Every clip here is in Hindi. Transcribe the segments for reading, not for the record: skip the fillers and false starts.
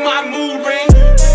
my mood ring.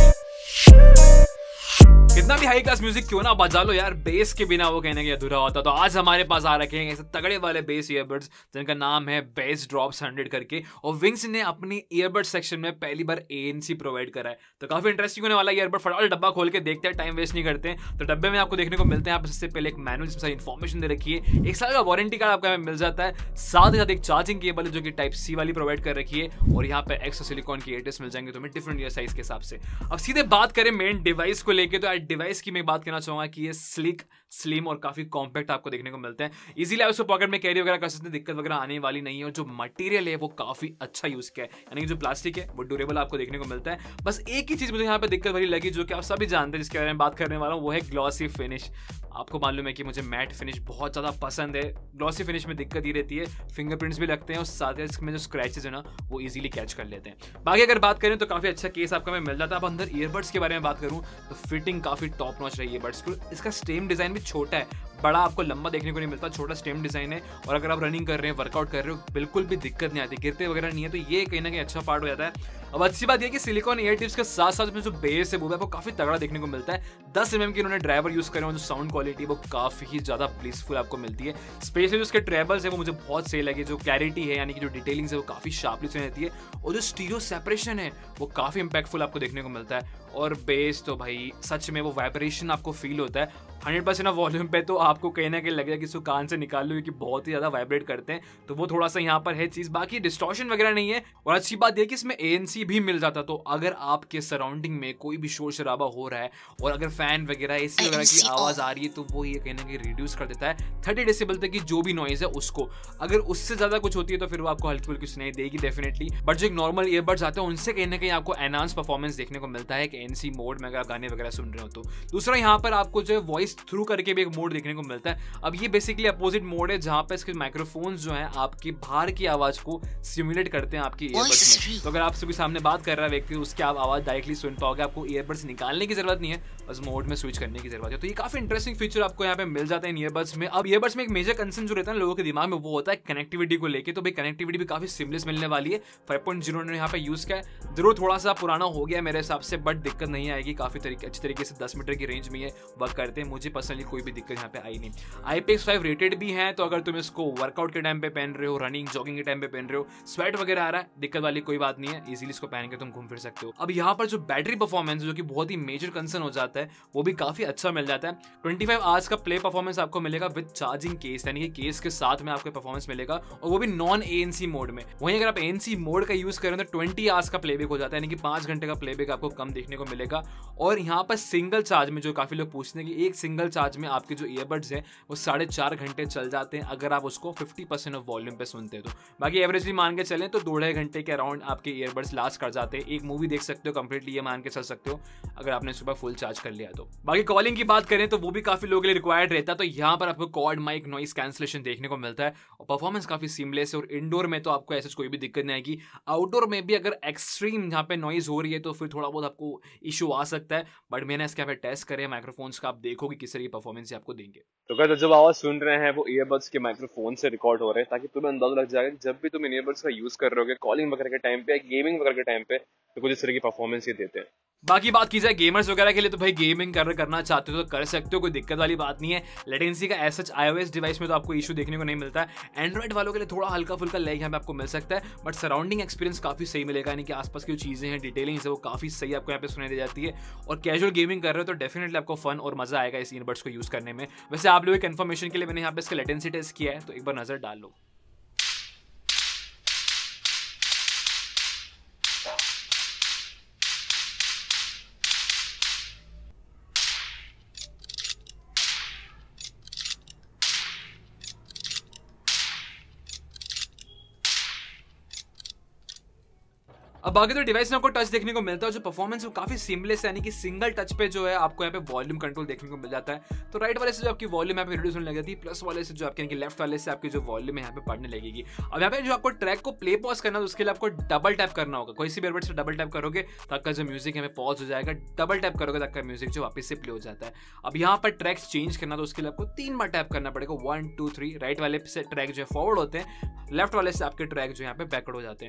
कितना भी हाई क्लास म्यूजिक क्यों ना बजा लो यार, बेस के बिना वो कहने के अधूरा होता। तो आज हमारे पास आ रखे हैं ऐसे तगड़े वाले बेस ईयरबड्स जिनका नाम है बेस ड्रॉप्स 100 करके, और विंग्स ने अपनी ईयरबड सेक्शन में पहली बार ANC प्रोवाइड करा है। तो काफी इंटरेस्टिंग होने वाला ईयरबड। फटाफट डब्बा खोल के देखते हैं, टाइम वेस्ट नहीं करते हैं। तो डब्बे में आपको देखने को मिलते हैं आप सबसे पहले एक मैनुअल जिसमें सारी इन्फॉर्मेशन दे रखी है, 1 साल का वारंटी कार्ड आपको मिल जाता है, साथ ही साथ एक चार्जिंग केबल है जो कि टाइप C वाली प्रोवाइड कर रखी है, और यहाँ पे एक्स्ट्रा सिलिकॉन की एयरटेस मिल जाएंगे तुम्हें डिफरेंट ईयर साइज के हिसाब से। अब सीधे बात करें मेन डिवाइस को लेके, तो डिवाइस की मैं बात कहना चाहूंगा कि ये स्लिक, स्लिम और काफी कॉम्पैक्ट आपको देखने को मिलते हैं। इजीली आप इसको पॉकेट में कैरी वगैरह कर सकते हैं, दिक्कत वगैरह आने वाली नहीं है। और जो मटेरियल है वो काफी अच्छा यूज किया है, यानी कि जो प्लास्टिक है वो ड्यूरेबल आपको देखने को मिलता है। बस एक ही चीज मुझे यहाँ पे दिक्कत भरी लगी जो कि आप सभी जानते हैं, जिसके बारे में बात करने वाला हूँ, वो है ग्लॉसी फिनिश। आपको मालूम है कि मुझे मैट फिनिश बहुत ज्यादा पसंद है। ग्लॉसी फिनिश में दिक्कत ये रहती है, फिंगरप्रिंट्स भी लगते हैं और साथ ही इसमें जो स्क्रैचेस है ना वो इजीली कैच कर लेते हैं। बाकी अगर बात करें तो काफी अच्छा केस आपको मिल जाता है। अब अंदर ईयरबड्स के बारे में बात करूं तो फिटिंग काफी टॉप नॉच रही है ईयरबड्स को। इसका स्टेम डिजाइन भी छोटा है, बड़ा आपको लंबा देखने को नहीं मिलता, छोटा स्टेम डिजाइन है। और अगर आप रनिंग कर रहे हैं, वर्कआउट कर रहे हो, बिल्कुल भी दिक्कत नहीं आती, गिरते वगैरह नहीं है। तो ये कहीं ना कहीं अच्छा पार्ट हो जाता है। अब अच्छी बात यह कि सिलिकॉन ईयर टिप्स के साथ साथ में जो बेस है वो आपको काफी तगड़ा देखने को मिलता है। 10 mm की उन्होंने ड्राइवर यूज करे हैं, जो साउंड क्वालिटी वो काफी ज्यादा ब्लिसफुल आपको मिलती है। स्पेशली जो उसके ट्रेबल्स है वो मुझे बहुत सही लगे, जो क्लैरिटी है यानी कि जो डिटेलिंग्स है वो काफी शार्पली से रहती है, और जो स्टीरियो सेपरेशन है वो काफी इंपैक्टफुल आपको देखने को मिलता है। और बेस तो भाई सच में वो वाइब्रेशन आपको फील होता है 100% ऑफ वॉल्यूम पे, तो आपको कहीं ना कहीं लगेगा कि इसको कान से निकाल लो, क्योंकि बहुत ही ज्यादा वाइब्रेट करते हैं। तो वो थोड़ा सा यहाँ पर है चीज, बाकी डिस्टॉर्शन वगैरह नहीं है। और अच्छी बात यह कि इसमें ANC भी मिल जाता, तो अगर आपके सराउंडिंग में कोई भी शोर शराबा हो रहा है और अगर फैन वगैरह AC वगैरह की आवाज आ रही है तो वो ये कहीं ना कहीं रिड्यूस कर देता है 30 डेसिबल तक की जो भी नॉइज है उसको। अगर उससे ज्यादा कुछ होती है तो फिर वो आपको हल्की फुल्की सुनाई देगी डेफिनेटली। बट जो एक नॉर्मल ईयरबड्स आते हैं उनसे कहीं ना कहीं आपको एनहांस परफॉर्मेंस देखने को मिलता है कि ANC मोड में अगर आप गाने वगैरह सुन रहे हो तो। दूसरा यहाँ पर आपको जो है वॉइस थ्रू करके भी एक मोड देखने को मिलता है। अब ये बेसिकली अपोजिट मोड है जहां पे इसके माइक्रोफोन्स जो हैं आपकी बाहर की आवाज को सिमुलेट करते हैं आपकी ईयरबड्स में। तो अगर आपसे कोई सामने बात कर रहा है व्यक्ति, उसकी आप आवाज डायरेक्टली सुन पाओगे, आपको ईयरबड्स निकालने की जरूरत नहीं है, बस मोड में स्विच करने की जरूरत है। तो ये काफी इंटरेस्टिंग फीचर आपको यहाँ पे मिल जाता है इन ईयरबड्स में। अब ईयरबड्स में एक मेजर कंसर्न जो रहता है लोगों के दिमाग में वो होता है कनेक्टिविटी को लेके। तो भाई कनेक्टिविटी भी काफी सिमलेस मिलने वाली है। 5.0 ने यहाँ पे यूज किया है, जरूर थोड़ा सा पुराना हो गया मेरे हिसाब से, बट दिक्कत नहीं आएगी। काफी अच्छी तरीके से 10 मीटर की रेंज में ये वर्क करते हैं। मुझे पर्सनली कोई भी दिक्कत यहाँ पे आई नहीं। IPX5 रेटेड भी है, तो अगर तुम इसको वर्कआउट के टाइम पे पहन रहे हो, रनिंग जॉगिंग के टाइम पे पहन रहे हो, स्वेट वगैरह आ रहा है, दिक्कत वाली कोई बात नहीं है, इजीली इसको पहन के तुम घूम फिर सकते हो। अब यहाँ पर जो बैटरी परफॉर्मेंस जो कि बहुत ही मेजर कंसर्न हो जाता है वो भी काफी अच्छा मिल जाता है। 25 आवर्स का प्ले परफॉर्मेंस आपको मिलेगा विद चार्जिंग केस, यानी कि केस के साथ में आपको परफॉर्मेंस मिलेगा, और वो भी नॉन ANC मोड में। वहीं अगर आप ANC मोड का यूज करें तो 20 आवर्स का प्लेबैक हो जाता है, यानी कि 5 घंटे का प्लेबैक आपको कम देखने को मिलेगा। और यहाँ पर सिंगल चार्ज में, जो काफी लोग पूछते हैं कि एक सिंगल चार्ज में आपके जो ईयरबड्स हैं वो 4.5 घंटे चल जाते हैं अगर आप उसको 50% ऑफ वॉल्यूम पे सुनते हैं तो। बाकी एवरेजली मान के चलें तो 2.5 घंटे के अराउंड आपके ईयरबड्स लास्ट कर जाते हैं। एक मूवी देख सकते हो कंप्लीटली, ये मान के चल सकते हो अगर आपने सुबह फुल चार्ज कर लिया तो। बाकी कॉलिंग की बात करें तो वो भी काफी लोगों के लिए रिक्वायर्ड रहता है, तो यहाँ पर आपको क्वाड माइक नॉइस कैंसलेशन देखने को मिलता है, और परफॉर्मेंस काफी सीमलेस है। और इंडोर में तो आपको ऐसा कोई भी दिक्कत नहीं आएगी। आउटडोर में भी अगर एक्सट्रीम यहाँ पे नॉइज हो रही है तो फिर थोड़ा बहुत आपको इशू आ सकता है, बट मैंने इसके यहाँ पे टेस्ट करे माइक्रोफोन्स का, आप देखोगे किस तरह की परफॉर्मेंस आपको देंगे। तो क्या जब आवाज सुन रहे हैं वो ईयरबड्स के माइक्रोफोन से रिकॉर्ड हो रहे हैं, ताकि तुम्हें अंदाजा लग जाएगा जब भी तुम इन ईयरबड्स का यूज कर रहे हो कॉलिंग वगैरह के टाइम पे, गेमिंग वगैरह के टाइम पे, तो कुछ इस तरह की परफॉर्मेंस ही देते हैं। बाकी बात की जाए गेमर्स वगैरह के लिए, तो भाई गेमिंग करना चाहते हो तो कर सकते हो, कोई दिक्कत वाली बात नहीं है। लेटेंसी का एज सच iOS डिवाइस में तो आपको इशू देखने को नहीं मिलता है। एंड्रॉइड वालों के लिए थोड़ा हल्का फुल्का लैग यहाँ पे आपको मिल सकता है, बट सराउंडिंग एक्सपीरियंस काफी सही मिलेगा, यानी कि आसपास की जो चीजें हैं, डिटेलिंग्स है, वो काफी सही आपको यहाँ पे सुनाई दी जाती है। और कैजुअल गेमिंग कर रहे हो तो डेफिनेटली आपको फन और मजा आएगा इस ईयरबड्स को यूज करने में। वैसे आप लोगों की इन्फॉर्मेशन के लिए मैंने यहाँ पे इसका लेटेंसी टेस्ट किया है, तो एक बार नजर डाल लो। अब बाकी तो डिवाइस में आपको टच देखने को मिलता है, जो परफॉर्मेंस वो काफी सिमलेस है, यानी कि सिंगल टच पे जो है आपको यहाँ पे वॉल्यूम कंट्रोल देखने को मिल जाता है। तो राइट वाले से जो आपकी वॉल्यूम यहाँ पे रिड्यूस होने लगती है, प्लस वाले से जो आपके यानी कि लेफ्ट वाले से आपकी जो वॉल्यूम है यहाँ पे बढ़ने लगेगी। अब यहाँ पे जो आपको ट्रैक को प्ले पॉज करना है तो उसके लिए आपको डबल टैप करना होगा। कोई सी भी ईयरबड से डबल टैप करोगे तो आपका जो म्यूजिक है पॉज हो जाएगा, डबल टैप करोगे तो आपका म्यूजिक जो वापस से प्ले हो जाता है। अब यहाँ पर ट्रैक्स चेंज करना तो उसके लिए आपको 3 बार टैप करना पड़ेगा, 1 2 3। राइट वाले से ट्रैक जो है फॉरवर्ड होते हैं, लेफ्ट वाले से आपके ट्रैक जो यहाँ पे बैकवर्ड हो जाते हैं।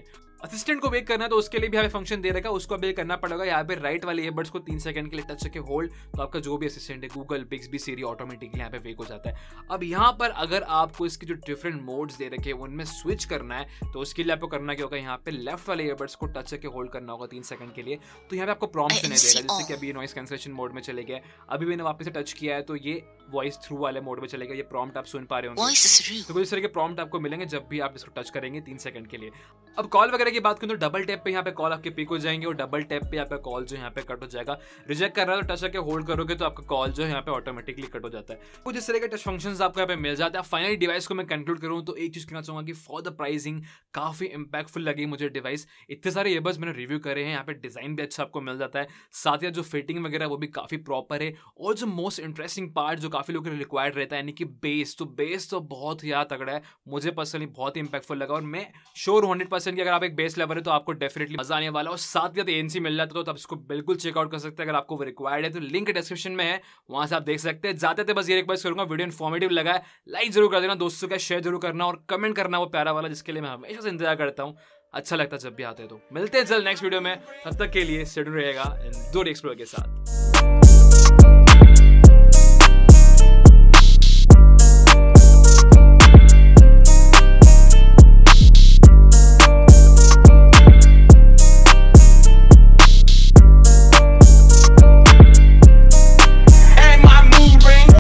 असिस्टेंट को वेक करना है तो उसके लिए भी हमें फंक्शन दे रखा है, उसको अभी करना पड़ेगा। यहाँ पे राइट वाले ईयरबड्स को 3 सेकंड के लिए टच करके होल्ड, तो आपका जो भी असिस्टेंट है गूगल, बिक्सबी, सिरी ऑटोमेटिकली यहाँ पे वेक हो जाता है। अब यहाँ पर अगर आपको इसके जो डिफरेंट मोड्स दे रखे हैं उनमें स्विच करना है तो उसके लिए आपको करना क्या होगा, यहाँ पे लेफ्ट वाले ईयरबड्स को टच करके होल्ड करना होगा 3 सेकंड के लिए। तो यहाँ पे आपको प्रॉम्प्ट सुनाई देगा, जैसे कि अभी नॉइस कैंसलेशन मोड में चले गए, अभी मैंने वापस से टच किया है तो ये वॉइस थ्रू वाले मोड में चले गए, ये प्रॉम्प्ट आप सुन पा रहे होंगे। तो कुछ इस तरह के प्रॉम्प्ट आपको मिलेंगे जब भी आप इसको टच करेंगे 3 सेकंड के लिए। अब कॉल वगैरह की बात करें तो डबल टैप पे यहाँ पे कॉल आपके पिक हो जाएंगे और डबल टैप पे आपका कॉल जो यहाँ पे कट हो जाएगा। रिजेक्ट कर रहा है तो टच करके होल्ड करोगे तो आपका कॉल जो है यहाँ पे ऑटोमेटिकली कट हो जाता है। कुछ इस तरह के टच फंक्शंस आपको यहाँ पे मिल जाते हैं। फाइनली डिवाइस को मैं कंक्लूड करूँ तो एक चीज कहना चाहूंगा कि फॉर द प्राइसिंग काफी इंपैक्टफुल लगी मुझे डिवाइस। इतने सारे ईयरबड्स मैंने रिव्यू करे हैं, यहाँ पे डिजाइन भी अच्छा आपको मिल जाता है, साथ ही जो फिटिंग वगैरह वो भी काफी प्रॉपर है। और जो मोस्ट इंटरेस्टिंग पार्ट जो काफी लोगों के लिए रिक्वायर्ड रहता है यानी कि बेस, तो बेस तो बहुत ही ज्यादा तगड़ा है, मुझे पर्सनली बहुत ही इंपैक्टफुल लगा। और मैं श्योर 100% कि अगर आप एक बेस लवर है तो आपको डेफिनेटली मजा आने वाला है। और साथ ही ANC मिल जाता है तो आप इसको बिल्कुल चेकआउट कर सकते हैं अगर आपको वो रिक्वायर्ड है, तो लिंक डिस्क्रिप्शन में है, वहां से आप देख सकते हैं। जाते थे बस ये रिक्वेस्ट करूंगा, वीडियो इन्फॉर्मेटिव लगा है लाइक जरूर कर देना, दोस्तों का शेयर जरूर करना और कमेंट करना वो प्यारा वाला जिसके लिए मैं हमेशा से इंतजार करता हूँ, अच्छा लगता है जब भी आते हैं। तो मिलते हैं जल्द नेक्स्ट वीडियो में, तब तक के लिए स्टे ट्यून्ड रहिएगा इन दो एक्सप्लोर के साथ।